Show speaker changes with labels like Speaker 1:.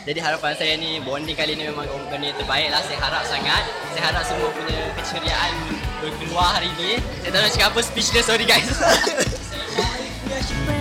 Speaker 1: Jadi harapan saya ni bonding kali ni memang benda yang terbaik lah. Saya harap sangat. Saya harap semua punya keceriaan berkeluar hari ni. Saya tak nak cakap apa, speechless, sorry guys.